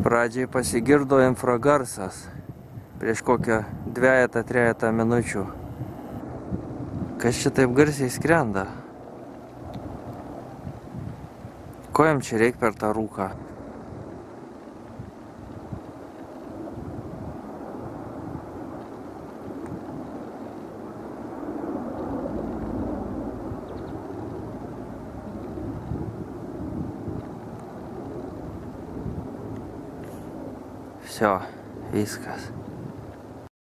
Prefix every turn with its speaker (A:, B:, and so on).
A: Pradžiai pasigirdo infragarsas prieš kokią 2-3 minučių. Kas čia taip garsiai skrenda? Ko jam čia reikia per tą rūką? Все, viskas.